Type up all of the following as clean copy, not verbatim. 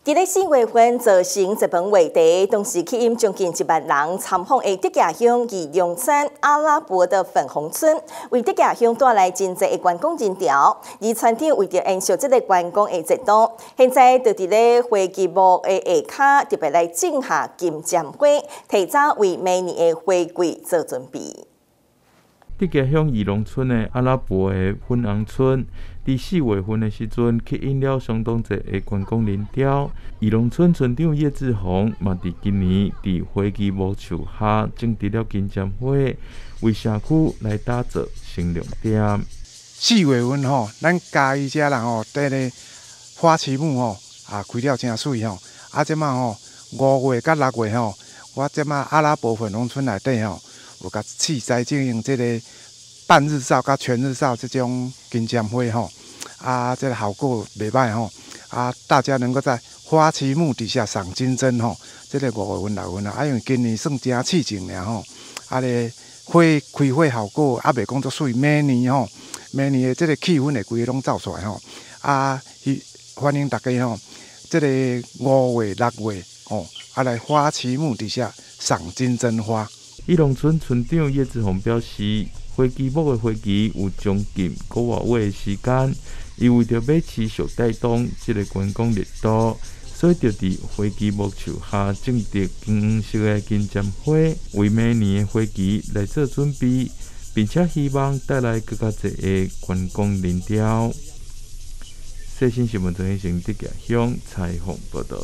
伫咧4月份造成日本话题，同时吸引将近1万人参访的德甲乡义勇山阿拉伯的粉红村，为德甲乡带来真侪的观光人潮。而村长为着延续这个观光的节奏，现在就伫咧花旗木的下骹特别来种下金针花，提早为明年的花季做准备。 德甲乡义勇村的阿拉伯的粉红村，伫4月份的时阵吸引了相当侪的观光人潮。义勇村村长叶志宏嘛，伫今年伫花旗木树下种植了金针花，为社区来打造新亮点。 4月份吼，咱嘉义遮人吼，伫咧花旗木吼开了真水吼。即马吼5月甲6月吼，我即马阿拉伯粉红村内底吼。有甲试栽种用这个半日照甲全日照这种金针花吼，这个效果袂歹吼，大家能够在花旗木底下赏金针吼，这个5月份6月份因为今年算真刺激尔吼，咧花开花效果袂讲作水，明年吼，明年的这个气氛会规个拢走出来吼，欢迎大家吼，这个5月6月吼，来花旗木底下赏金针花。 义勇村村长叶志宏表示，花旗木的花期有将近5个月的时间，伊为着要持续带动这个观光热度，所以就伫花旗木树下种植金黄色的金针花，为明年的花期来做准备，并且希望带来更加侪的观光人潮。细新新闻中心德甲乡采访报道。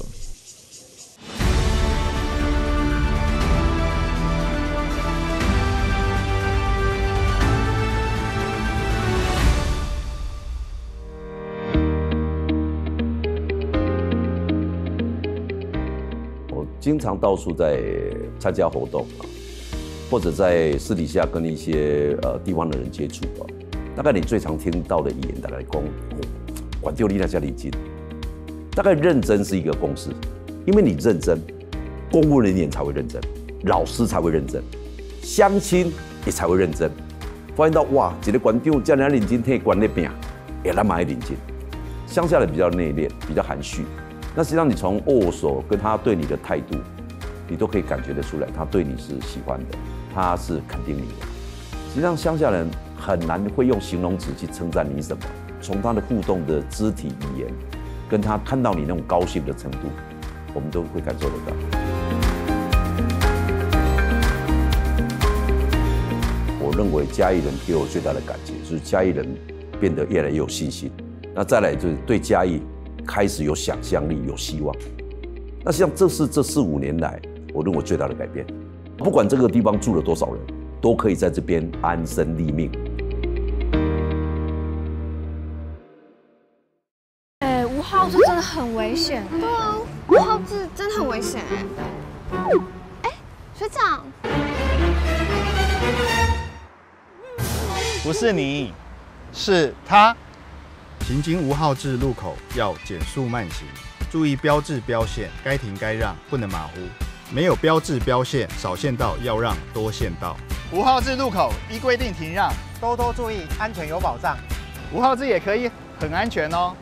经常到处在参加活动或者在私底下跟一些地方的人接触大概你最常听到的语言，大概讲管丢你那家里近，大概认真是一个公式，因为你认真，公务人员才会认真，老师才会认真，乡亲也才会认真。发现到哇，一个管丢叫人家认真，替管那边也来买认真。乡下人比较内敛，比较含蓄。那实际上，你从握手跟他对你的态度，你都可以感觉得出来，他对你是喜欢的，他是肯定你的。实际上，乡下人很难会用形容词去称赞你什么，从他的互动的肢体语言，跟他看到你那种高兴的程度，我们都会感受得到。我认为嘉义人给我最大的感觉，就是嘉义人变得越来越有信心。那再来就是对嘉义开始有想象力、有希望。那实际上这是这4、5年来我认为最大的改变。不管这个地方住了多少人，都可以在这边安身立命。 5号字真的很危险。 对啊，5号字真的很危险学长， 不是你，是他。 行经5号字路口要减速慢行，注意标志标线，该停该让，不能马虎。没有标志标线，少线道要让，多线道。 5号字路口依规定停让， 多多注意，安全有保障。 5号字也可以很安全哦。